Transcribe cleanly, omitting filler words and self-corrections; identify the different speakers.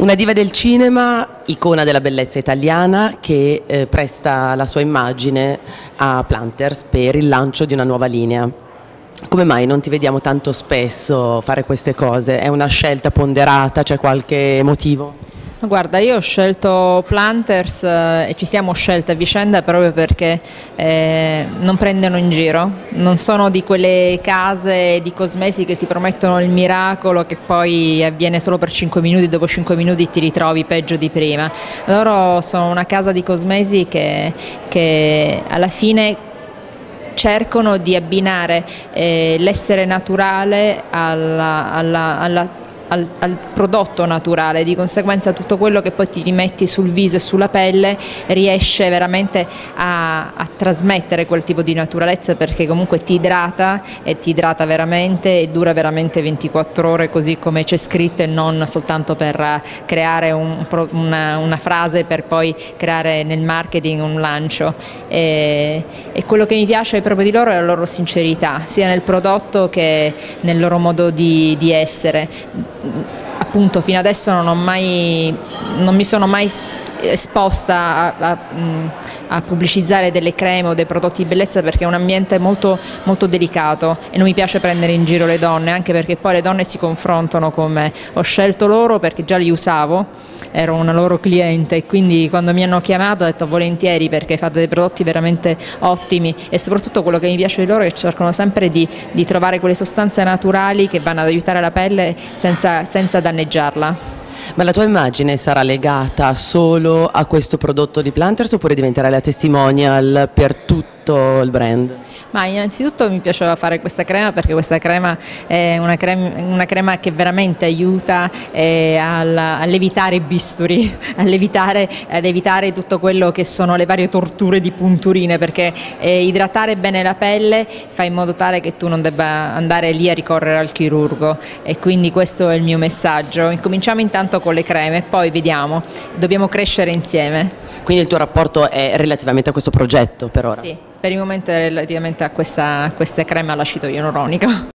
Speaker 1: Una diva del cinema, icona della bellezza italiana, che presta la sua immagine a Planters per il lancio di una nuova linea. Come mai non ti vediamo tanto spesso fare queste cose? È una scelta ponderata? C'è qualche motivo?
Speaker 2: Guarda, io ho scelto Planters e ci siamo scelte a vicenda proprio perché non prendono in giro, non sono di quelle case di cosmesi che ti promettono il miracolo che poi avviene solo per 5 minuti, dopo 5 minuti ti ritrovi peggio di prima. Loro sono una casa di cosmesi che alla fine cercano di abbinare l'essere naturale al prodotto naturale, di conseguenza tutto quello che poi ti rimetti sul viso e sulla pelle riesce veramente a trasmettere quel tipo di naturalezza, perché comunque ti idrata e ti idrata veramente e dura veramente 24 ore così come c'è scritto, e non soltanto per creare una frase per poi creare nel marketing un lancio. E quello che mi piace proprio di loro è la loro sincerità, sia nel prodotto che nel loro modo di essere. Appunto, fino adesso non mi sono mai esposta a pubblicizzare delle creme o dei prodotti di bellezza, perché è un ambiente molto, molto delicato e non mi piace prendere in giro le donne, anche perché poi le donne si confrontano con me. Ho scelto loro perché già li usavo, ero una loro cliente, e quindi quando mi hanno chiamato ho detto volentieri, perché fate dei prodotti veramente ottimi, e soprattutto quello che mi piace di loro è che cercano sempre di trovare quelle sostanze naturali che vanno ad aiutare la pelle senza danneggiarla.
Speaker 1: Ma la tua immagine sarà legata solo a questo prodotto di Planters oppure diventerai la testimonial per tutto il brand?
Speaker 2: Ma innanzitutto mi piaceva fare questa crema perché questa crema è una crema che veramente aiuta a levitare i bisturi, ad evitare tutto quello che sono le varie torture di punturine, perché idratare bene la pelle fa in modo tale che tu non debba andare lì a ricorrere al chirurgo, e quindi questo è il mio messaggio. Incominciamo intanto con le creme, poi vediamo, dobbiamo crescere insieme.
Speaker 1: Quindi il tuo rapporto è relativamente a questo progetto per ora?
Speaker 2: Sì, per il momento è relativamente a questa crema all'acido ialuronico.